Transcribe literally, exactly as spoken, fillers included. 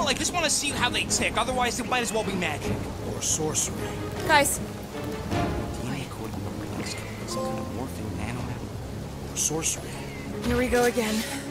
I just want to see how they tick. Otherwise, it might as well be magic. Or sorcery. Guys. D N A coding, some kind of morphing nanomatter. Or sorcery. Here we go again.